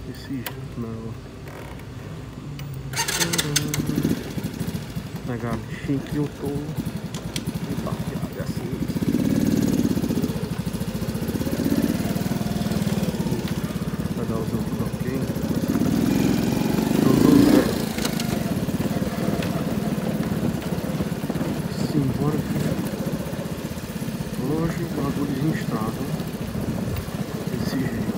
Desse jeito não. Pegar a bichinha que eu tô embarqueado assim. Pegar os outros ok. Simbora aqui. Hoje o bagulho de estrada. Desse jeito.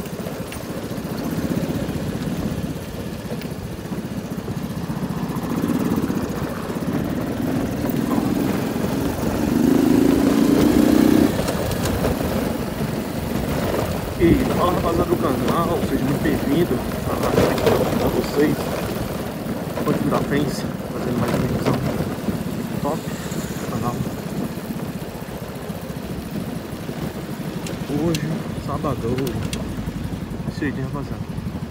E fala, rapaziada do canal, seja muito bem-vindo a vocês. Pode virar Fence, fazendo mais uma edição top do canal. Hoje, sabadão, esse aí, rapaziada.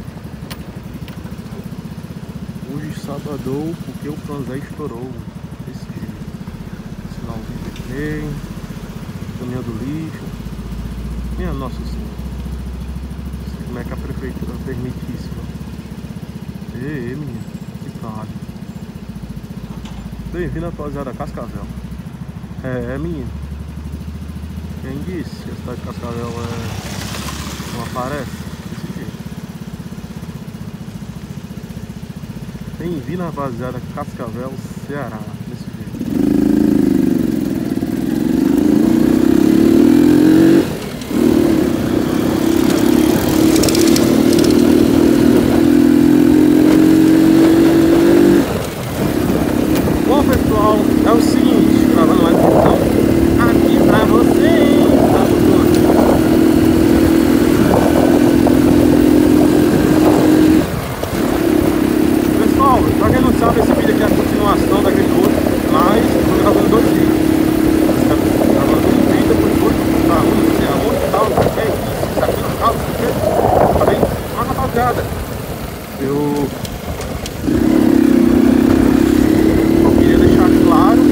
Hoje, sabadão, porque o Panzé estourou. Esse sinalzinho vermelho, caminhão do lixo. Minha nossa senhora. Como é que a prefeitura permite isso? Menino, que caralho. Bem-vindo, rapaziada, Cascavel. Menino. Quem disse que a cidade de Cascavel não aparece? Desse jeito. Bem-vindo, rapaziada, Cascavel, Ceará. Desse jeito. É o seguinte, gravando mais uma edição aqui pra vocês. Pessoal, pra quem não sabe, esse vídeo aqui é a continuação daquele outro, mas estou gravando dois vídeos. Estou gravando um vídeo, depois outro, pra onde, não sei aonde, tal, não sei, isso aqui no tal, não sei, tá bem? Mas rapaziada, eu queria deixar claro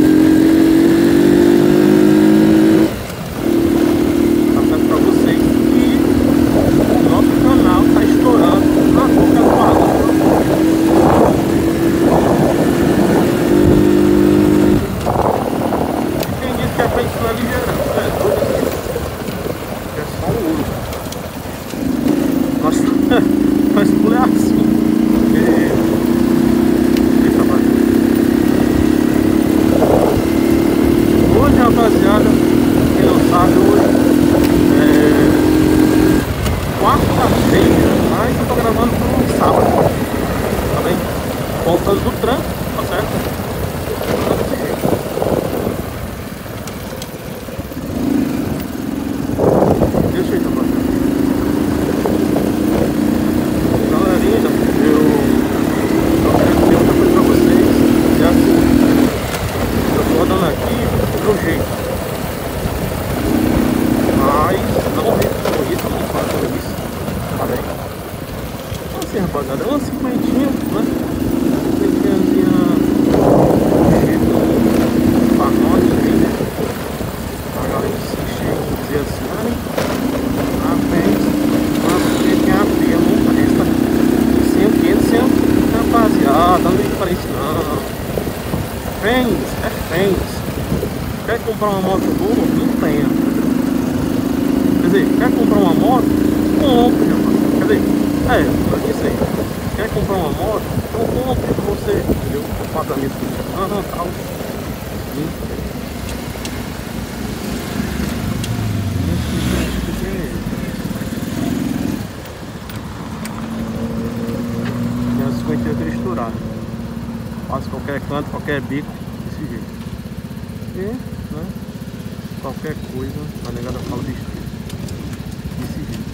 pra vocês que o nosso canal está estourando na boca do balão. Quem disse que a frente não é ligeirão? É doido assim. É só o ouro. Mas tudo é assim. Hoje, rapaziada, quem não sabe, hoje é quarta-feira, mas eu tô gravando no sábado, tá bem? Voltando do trampo, tá certo? Deixa eu ir, rapaziada. Galerinha, eu quero dizer outra coisa pra vocês, que é assim, eu tô andando aqui do jeito, mas não repito isso, não faço isso, tá bem? Então assim, rapaziada, é uma cinquentinha, né? Cinquentinha pra nós aí, né? Pra galera assistir, dizer assim, parabéns, uma cinquentinha fria, não presta, 100, rapaziada, não liga pra isso não. Fence. Quer comprar uma moto boa? Não tenha. Quer dizer, quer comprar uma moto? Compre, rapaz. Quer dizer, é isso aí. Quer comprar uma moto? Então compre pra você, entendeu? O pagamento do tal. Minha 58 estourada. Faz qualquer canto, qualquer bico, desse jeito. E, né, qualquer coisa, a negada fala besteira. Desse jeito.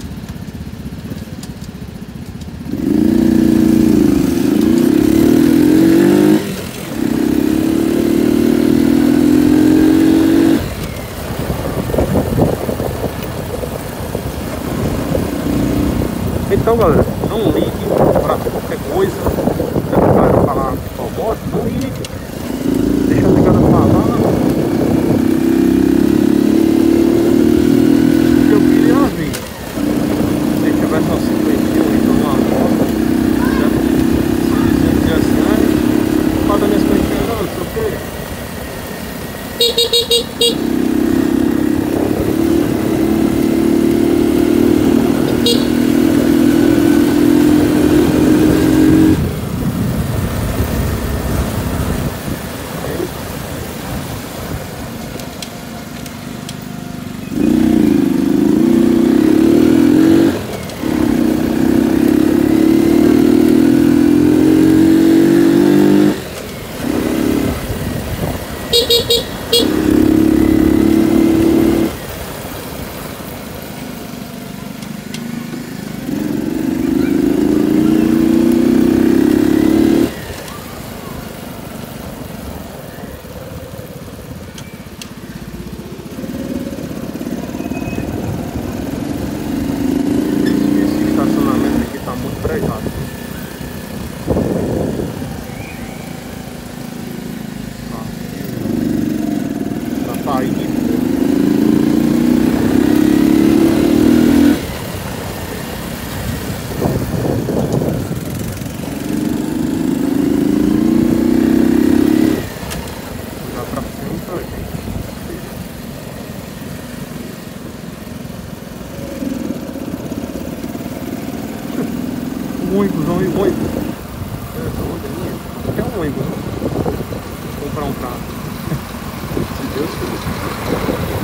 Então, galera, não ligue pra qualquer coisa. Para falar qual moto, não ligue. Deixa a negada falar. Eu queria ver. Se tivesse uma 51 e ônibus. Acho que é um ônibus. Vou comprar um carro. Se Deus quiser.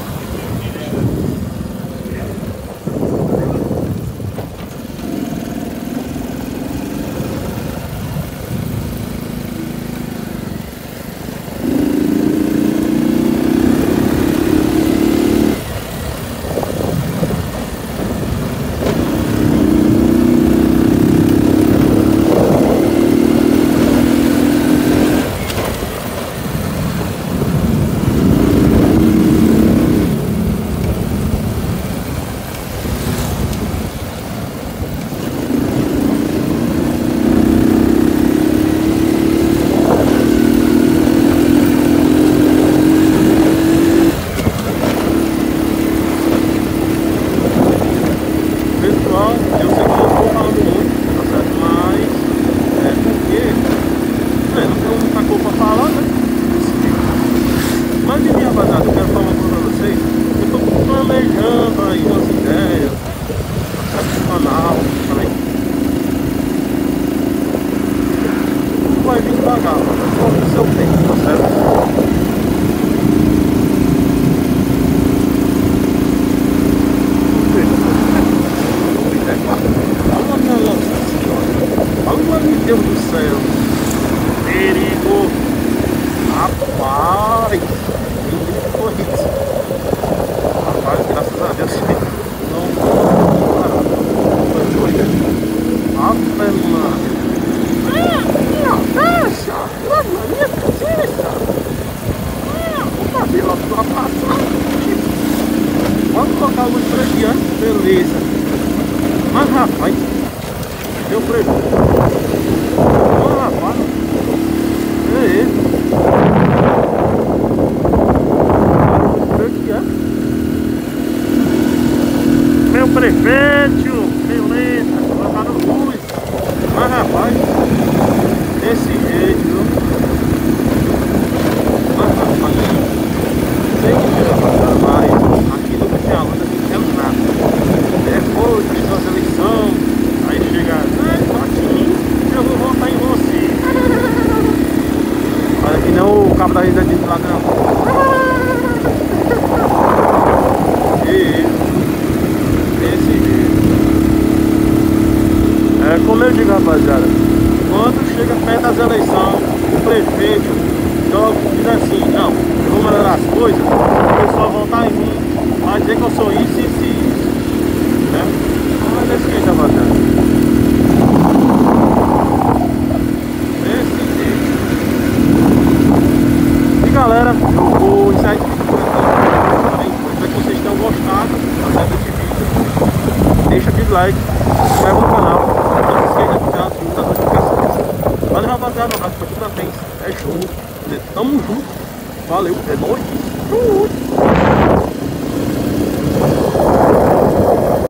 Vai vir devagar, conforme o seu tempo, tá certo? Fala, meu Deus do céu. Perigo. Rapaz. Rapaz, graças a Deus. Não. Foi doido. Ave Maria. Vamos colocar a luz por aqui, ó. Beleza. Mas rapaz, deu prejuízo. Ó, rapaz. É. Por aqui, ó. Meu prefeito, beleza. Colocaram luz. Mas rapaz, desse jeito, viu? Mas rapaz, sei que já passaram mais. Aqui no Piauí não tem nada. Depois de nossa eleição, aí chega, Patinho, eu vou votar em você. Olha que não o cabo da renda de ladrão. Desse jeito. É como eu digo, rapaziada, quando chega perto das eleições, o prefeito joga, diz assim, não, eu vou melhorar as coisas, o pessoal votar em mim, vai dizer que eu sou isso, né? Olha desse jeito, rapaziada. Desse jeito. E galera, eu vou encerrar esse vídeo por aqui. Espero que vocês tenham gostado desse vídeo. Deixa aquele like, se inscreve no canal. Valeu, rapaziada, um abraço pra toda vez. É show. Tamo junto. Valeu, é nóis.